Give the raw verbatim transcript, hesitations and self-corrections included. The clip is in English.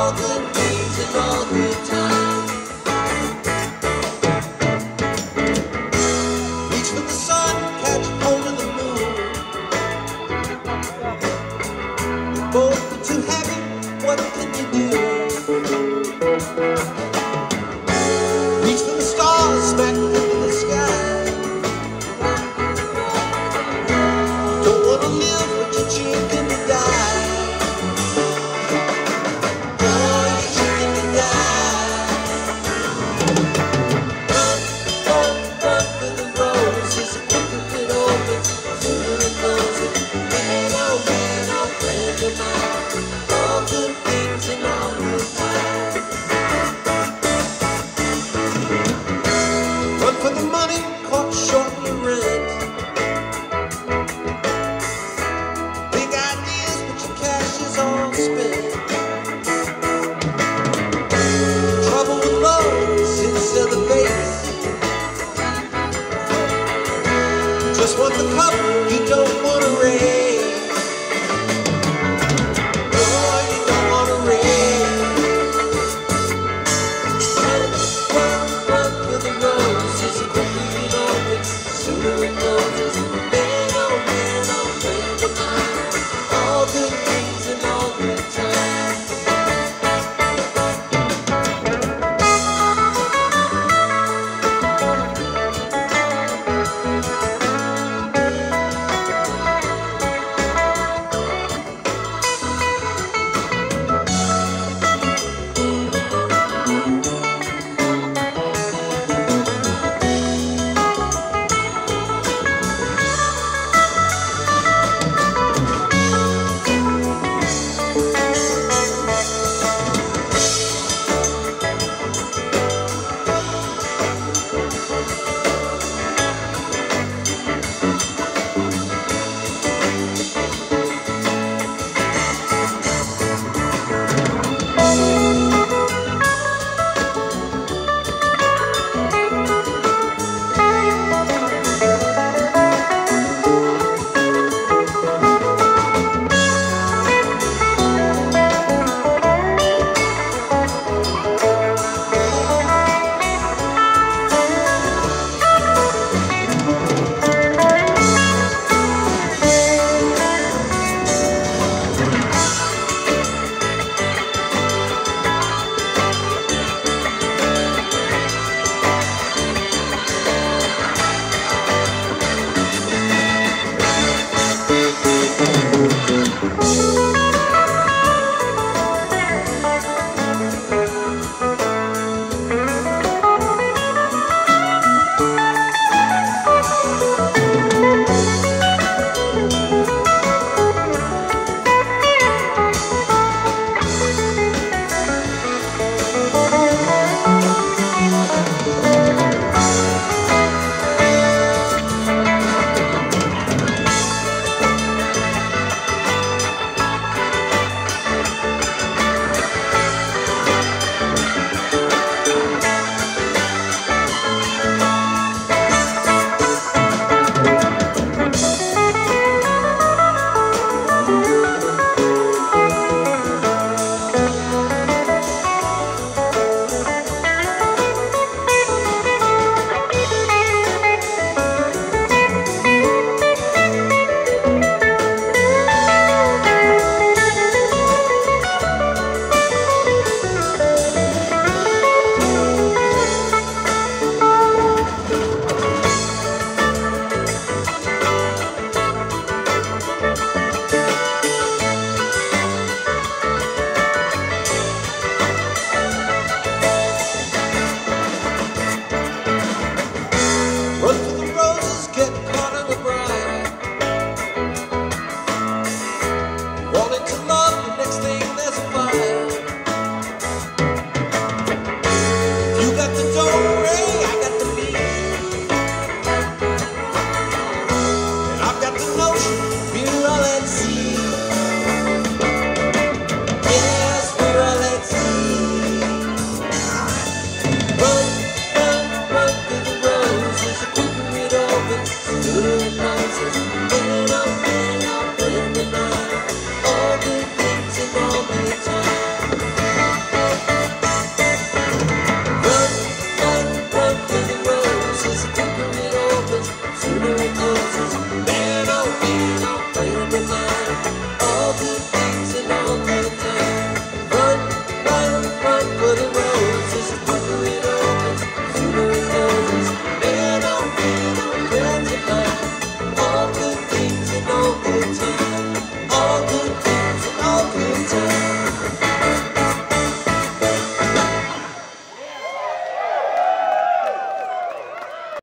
all good things and all good times. Reach for the sun, catch hold of the moon. Both are too heavy, what can you do? Reach for the stars, smack into the sky. Don't wanna live, but you're chicken to die. Oh, you're chicken to die. Run, run, run for the roses. The quicker it opens, the sooner it closes. Man, oh man, oh friend of mine. All good things and all good times. Run for the money, caught short in your rent. Big ideas, but your cash is all spent. Trouble with love sits to the base. Just want the cup you don't want to raise.